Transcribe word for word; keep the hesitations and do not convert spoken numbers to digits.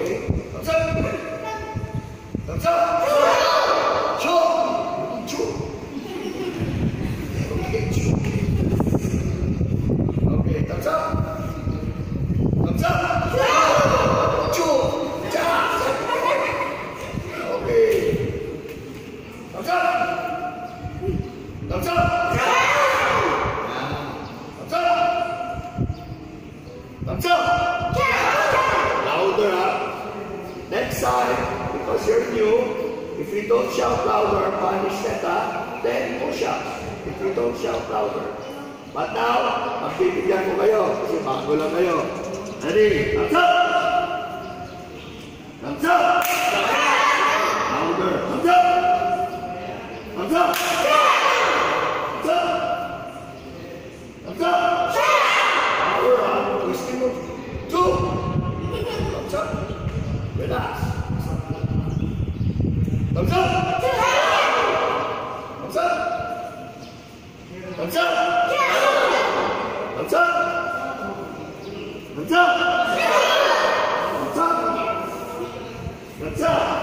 Okay. Thumbs up. Thumbs up. Chu. Chu. Okay, chu. Okay, thumbs up. Thumbs up. Chu. Cha. Okay. Thumbs up. Thumbs up. Thumbs up. Thumbs up. Louder, huh? Next time, because you're new, if you don't shout louder, punish that, huh? Then push up. If you don't shout louder. But now, magbibigyan ko kayo kasi bago lang kayo. Ready? Thumbs up! Thumbs up! Louder. Thumbs up! Thumbs up! Thumbs up! Thumbs up! Power, huh? Twisting mo. Two! Thumbs up! Relax. Thumbs up! Thumbs up! Thumbs up! Thumbs up! Thumbs up! Thumbs up! Thumbs up!